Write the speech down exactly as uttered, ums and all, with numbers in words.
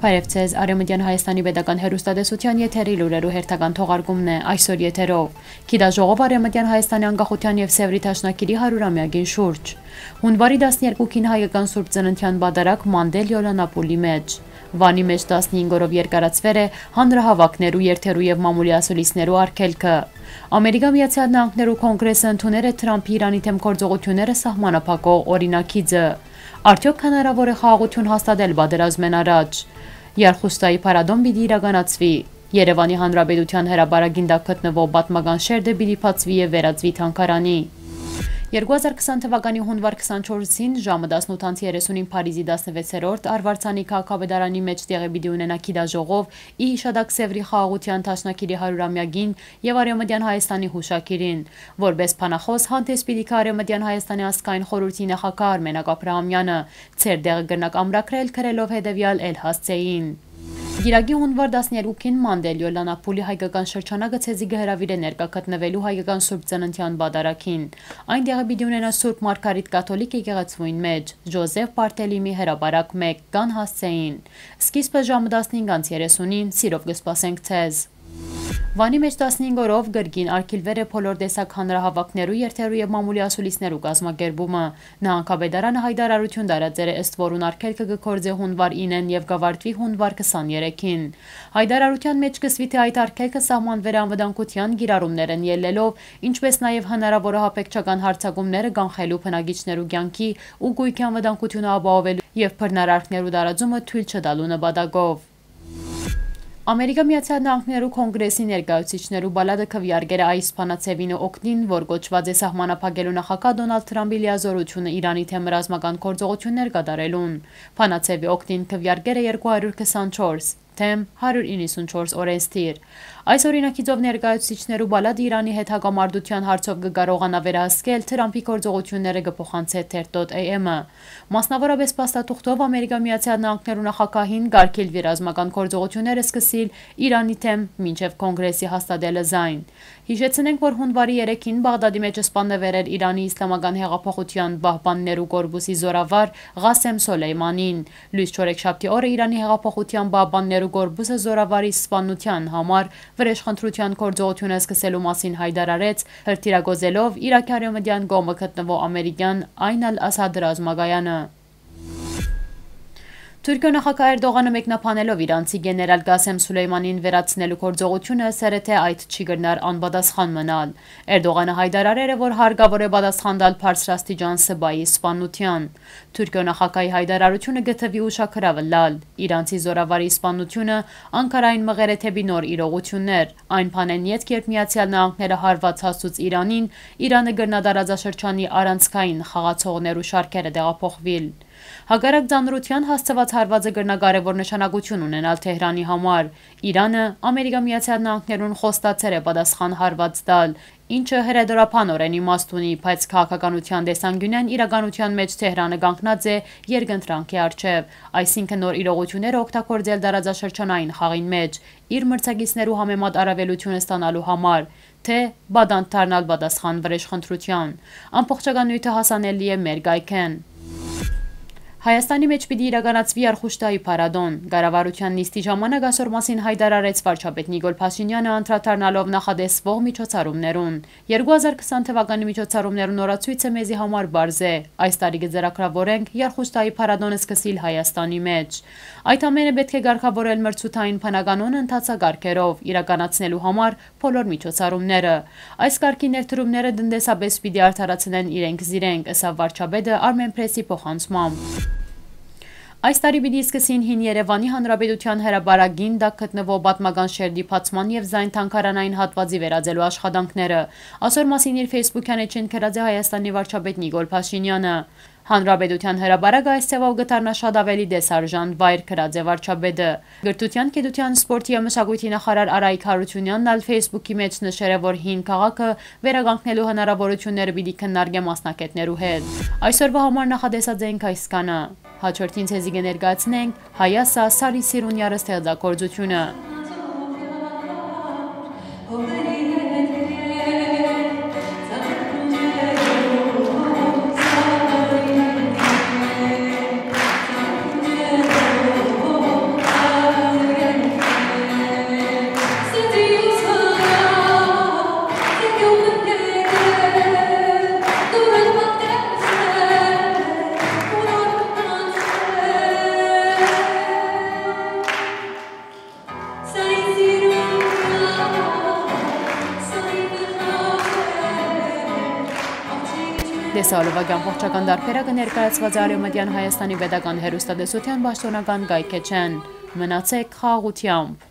Բարև ձեզ, Արևմտյան Հայաստանի Պետական հեռուստատեսության եթերի լուրերու հերթական թողարկումն է այսօր եթերով։ Գիտաժողով Արևմտյան Հայաստանի անկախության և Սևրի դաշնակիրի հարյուրամյակին շուրջ։ Հունվարի տասներկուին հայկական Սուրբ Ծննդյան բադարակ Մանդել Յոլանապոլի մեջ։ Վանի մեջ տասնհինգ օրով երկարացվել է հանրահավաքներու, երթերու և մամուլի ասուլիսներու արգելքը։ Ամերիկա Միացյալ Նահանգներու կոնգրեսը ընդունել է Թրամփի Իրանի թեմ գործողությունները սահմանափակող օրինակիցը։ Արդյոք հնարավոր է խաղաղություն հաստատել պատերազմեն առաջ։ Երխուստայի փառատոն պիտի իրականացվի։ Երևանի Հանրապետության հրապարակին տակ գտնվող պատմական շերտը պիտի բացվի և վերածվի թանգարանի։ երկու հազար քսան թվականի հունվար քսանչորսին ժամը տասնութ երեսունին Փարիզի տասնվեցերորդ Արվարձանի քաղաքապետարանի մեջ տեղի պիտի ունենա գիտաժողով ի հիշադակ Սևրի խաղաղության դաշնակիրի հարյուրամյակին և Արևմտյան Հայաստանի հուշագիրին, որպես բանախոս հանդես պիտի գա Արևմտյան Հայաստանի ազգային խորհրդի նախագահ Արմենակ Աբրահամյանը, ցեր դեղը կրնակ ամրագրել քրելով հետևյալ էլ հասցեին։ Գիրագի հունվար տասներկուին Մանդել Յոլանապոլի հայկական շրջանակը ցեզի գհրավիր է ներկա գտնվելու հայկական Սուրբ Ծննդյան բադարակին։ Այնտեղ պիտի ունենա Սուրբ Մարգարիտ կաթոլիկ եկեղեցուին մեջ, Ջոզեֆ Պարտելիմի հրապարակ մեկ կան հասցեին։ Սկիզբը ժամը տասնհինգ երեսունին սիրով կսպասենք ցեզ։ Վանի մեջ տասնհինգ օրով գրգին արգելվել է բոլոր տեսակ հանրահավաքներու, երթերու և մամուլի ասուլիսներու կազմակերպումը։ Նահանգապետարանը հայտարարություն տարածել է, ըստ որուն արգելքը կգործե հունվար ինին և կավարտվի հունվար քսաներեքին։ Հայտարարության մեջ կսվի, թե այդ արգելքը սահմանվել է անվտանգության գիրառումներն ելնելով, ինչպես նաև հնարավոր ահաբեկչական հարձակումները կանխելու բնակիչներու կյանքի ու գույքի անվտանգությունը ապահովելու և բռնարարքներու տարածումը թույլ չտալու նպատակով։ Ամերիկա Միացյալ Նահանգներու կոնգրեսի ներկայացուցիչներու բալադը քվեարկել է այս բանացևինը օգտին, որ կոչված է սահմանափակելու նախագահ Դոնալդ Թրամփի լիազորությունը Իրանի թեմ ռազմական գործողություններ կատարելուն։ Բանացևի օգտին քվեարկել է երկու հարյուր քսանչորս թեմ հարյուր իննսունչորս օրենսդիր։ Այս օրինակիցով ներկայացուցիչներու բալադը Իրանի հետ հակամարտության հարցով կկարողանա վերահսկել Թրամփի գործողությունները կփոխանցի թերթ.am-ը։ Մասնավորապես փաստաթուղթով Ամերիկա Միացյալ Նահանգներու նախագահին կարգելվի ռազմական գործողությունները սկսիլ Իրանի թեմ մինչև կոնգրեսի հաստատելը զայն։ Հիշեցնենք, որ հունվարի երեքին Բաղդադի մեջ սպանվել էր Իրանի իսլամական հեղափոխության պահպաններու կորպուսի զորավար Ղասեմ Սոլեյմանին։ Լույս չորեքշաբթի օրը Իրանի հեղափոխության պահպաններու կորպուսը զորավարի սպանության համար վրեժխնդրության գործողությունը սկսելու մասին հայտարարեց, հրթիռագոզելով Իրաքի արևմտյան կողմը գտնվող ամերիկյան Այն ալ-Ասադ ռազմակայանը։ Թուրքիա նախագահ Էրդողանը մեկնաբանելով իրանցի գեներալ Qasem Սուլեյմանին վերացնելու գործողությունը ասել է, թե այդ չի կրնար անպատասխան մնալ։ Էրդողանը հայտարարել է, որ հարկավոր է պատասխան տալ բարձրաստիճան սպայի սպանության։ Թուրքիա նախագահի հայտարարությունը գտնվի ուշագրավ լալ։ Իրանցի զորավարի սպանությունը Անկարային մղել է թեպի նոր իրողություններ։ Այն բանեն ետք, երբ Միացյալ Նահանգները հարված հասցուց Իրանին, Իրանը կրնա տարածաշրջանի առանցքային խաղացողներու շարքերը տեղափոխվել։ Հակառակ ծանրության հասցված հարվածը կրնա կարևոր նշանակություն ունենալ Թեհրանի համար։ Իրանը Ամերիկա Միացյալ Նահանգներուն խոստացել է պատասխան հարված տալ, ինչը հրեդորաբանորեն իմաստ ունի, բայց քաղաքականության տեսանկյունեն իրականության մեջ Թեհրանը կանգնած է երկընտրանքի առջև, այսինքն նոր իրողությունները օգտագործել տարածաշրջանային խաղին մեջ, իր մրցակիցներու համեմատ առավելությունը ստանալու համար, թե բադանտ դառնալ պատասխան վրեժխնդրության։ Ամբողջական նյութը հասանելի է մեր գայքեն։ Հայաստանի մեջ պիտի իրականացվի Արխուշտայի փառատոն։ Կառավարության նիստի ժամանակ այսօր մասին հայտարարեց վարչապետ Նիկոլ Փաշինյանը, անդրադառնալով նախադեсվող միջոցառումներուն։ երկու հազար քսան թվականի միջոցառումներու նորացույցը մեզի համար բարձ է։ Այս տարի կձեռագրավորենք Արխուշտայի փառատոնը սկսիլ Հայաստանի մեջ։ Այդ ամենը պետք է կարգավորել մրցութային բնականոն ընթացակարգերով, իրականացնելու համար բոլոր միջոցառումները։ Այս կարգի ներդրումները տնտեսապես պիտի արդարացնեն իրենք զիրենք, ըստ վարչապետը Armen Press-ի փոխանցմամբ։ Այս տարի պիտի սկսին Հին Երևանի Հանրապետության հրապարակին տակ գտնվող պատմական շերտի բացման և զայն թանգարանային հատվածի վերածելու աշխատանքները։ Այսօր մասին իր ֆեյսբուքյան էջին գրած է Հայաստանի վարչապետ Նիկոլ Փաշինյանը։ Հանրապետության հրապարակը այս ցավով կդառնա շատ ավելի դեսարժան վայր, գրած է վարչապետը։ Գրթության, գիտության, սպորտի և մշակույթի նախարար Արայիկ Հարությունյանն ալ ֆեյսբուքի մեջ նշել է, որ հին քաղաքը վերականգնելու հնարավորությունները պիտի քննարկե մասնակիցներու հետ։ Այսօրվա համար նախադեсած ենք այսքանը։ Հաջորդին ցեզի կներկայացնենք Հայասա Սարի Սիրունյարը ստեղծագործությունը։ Դեսալովագյան ողջական դարբերակը ներկայացված է Արևմտյան Հայաստանի պետական հեռուստատեսության պաշտոնական կայքէջեն։ Մնացեք խաղաղությամբ։